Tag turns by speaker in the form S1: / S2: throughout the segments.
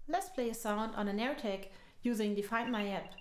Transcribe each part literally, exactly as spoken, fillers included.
S1: let's play a sound on an AirTag using the Find My app.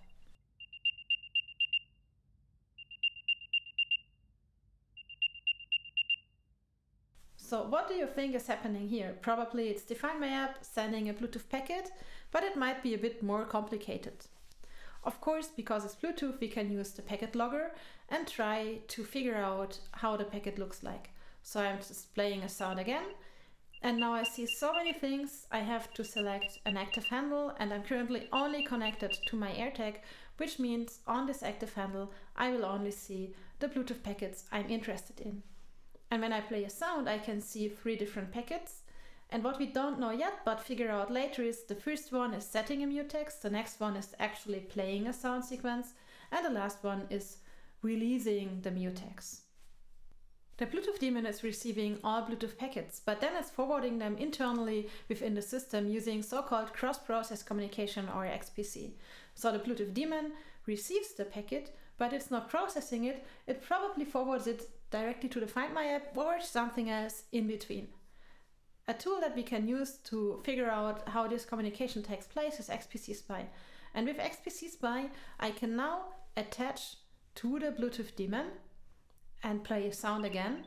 S1: So what do you think is happening here? Probably it's the Find My app sending a Bluetooth packet, but it might be a bit more complicated. Of course, because it's Bluetooth, we can use the PacketLogger and try to figure out how the packet looks like. So I'm just playing a sound again, and now I see so many things. I have to select an active handle, and I'm currently only connected to my AirTag, which means on this active handle I will only see the Bluetooth packets I'm interested in. And when I play a sound, I can see three different packets. And what we don't know yet, but figure out later, is the first one is setting a mutex, the next one is actually playing a sound sequence, and the last one is releasing the mutex. The Bluetooth daemon is receiving all Bluetooth packets, but then it's forwarding them internally within the system using so-called cross-process communication, or X P C. So the Bluetooth daemon receives the packet, but it's not processing it. It probably forwards it directly to the Find My app or something else in between. A tool that we can use to figure out how this communication takes place is X P C spy. And with X P C spy, I can now attach to the Bluetooth daemon and play a sound again.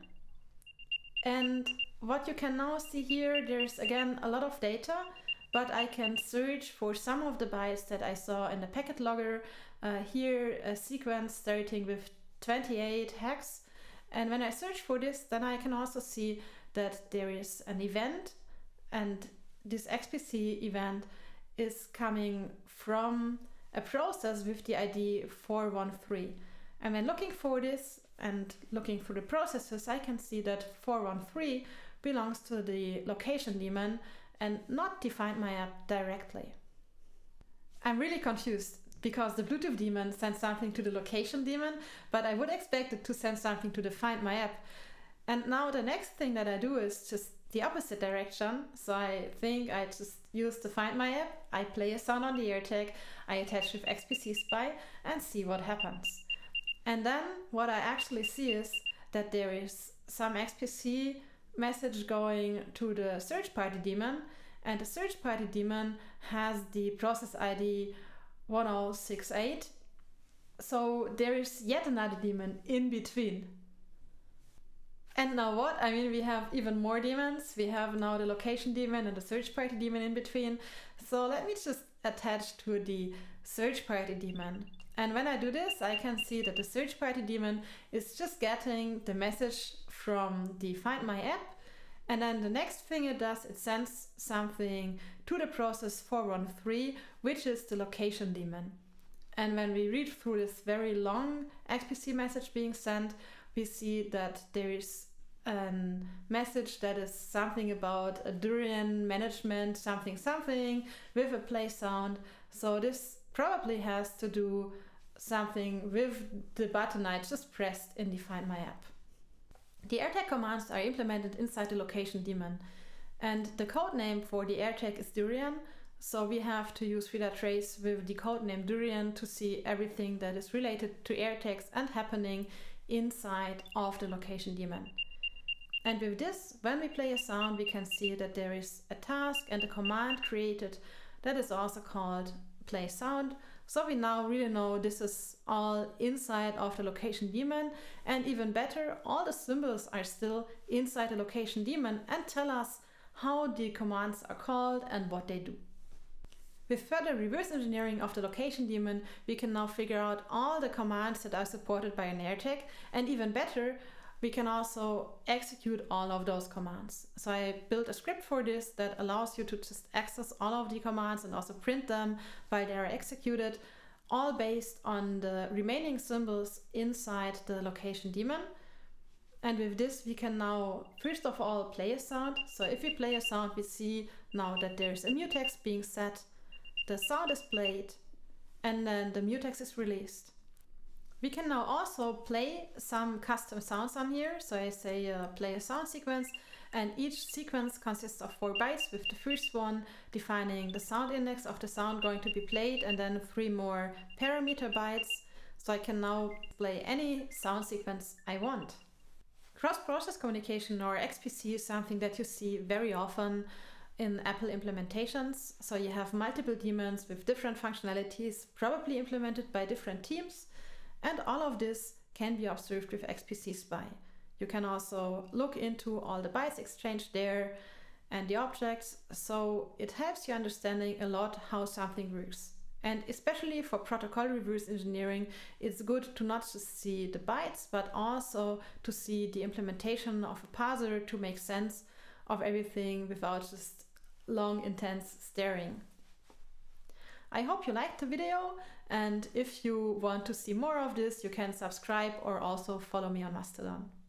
S1: And what you can now see here, there's again a lot of data, but I can search for some of the bytes that I saw in the PacketLogger. Uh, here, a sequence starting with twenty-eight hex. And when I search for this, then I can also see that there is an event, and this X P C event is coming from a process with the I D four one three. And when looking for this and looking for the processes, I can see that four one three belongs to the location daemon and not the Find My app directly. I'm really confused, because the Bluetooth daemon sends something to the location daemon, but I would expect it to send something to the Find My app. And now the next thing that I do is just the opposite direction. So I think I just use the Find My app, I play a sound on the AirTag, I attach with X P C spy and see what happens. And then what I actually see is that there is some X P C message going to the searchpartyd daemon, and the searchpartyd daemon has the process I D one oh six eight. So there is yet another daemon in between. And now what? I mean, we have even more daemons. We have now the location daemon and the searchpartyd daemon in between. So let me just attach to the searchpartyd daemon. And when I do this, I can see that the searchpartyd daemon is just getting the message from the Find My app. And then the next thing it does, it sends something to the process four one three, which is the location daemon. And when we read through this very long X P C message being sent, we see that there is a message that is something about a durian management, something something, with a play sound. So this probably has to do something with the button I just pressed in the Find My app. The AirTag commands are implemented inside the location daemon, and the code name for the AirTag is durian, so we have to use frida-trace with the code name durian to see everything that is related to AirTags and happening inside of the location daemon. And with this, when we play a sound, we can see that there is a task and a command created that is also called play sound. So we now really know this is all inside of the location daemon, and even better, all the symbols are still inside the location daemon and tell us how the commands are called and what they do. With further reverse engineering of the location daemon, we can now figure out all the commands that are supported by an AirTag, and even better, we can also execute all of those commands. So I built a script for this that allows you to just access all of the commands and also print them while they are executed, all based on the remaining symbols inside the location daemon. And with this, we can now, first of all, play a sound. So if we play a sound, we see now that there's a mutex being set, the sound is played, and then the mutex is released. We can now also play some custom sounds on here. So I say uh, play a sound sequence, and each sequence consists of four bytes, with the first one defining the sound index of the sound going to be played, and then three more parameter bytes. So I can now play any sound sequence I want. Cross-process communication, or X P C, is something that you see very often in Apple implementations. So you have multiple daemons with different functionalities, probably implemented by different teams. And all of this can be observed with X P C spy. You can also look into all the bytes exchanged there and the objects. So it helps you understanding a lot how something works. And especially for protocol reverse engineering, it's good to not just see the bytes, but also to see the implementation of a parser to make sense of everything without just long, intense staring. I hope you liked the video, and if you want to see more of this, you can subscribe or also follow me on Mastodon.